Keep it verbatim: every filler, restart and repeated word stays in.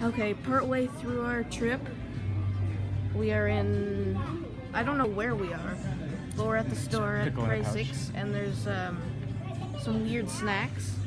Okay, partway through our trip, we are in, I don't know where we are, but we're at the store at Prey six, and there's um, some weird snacks.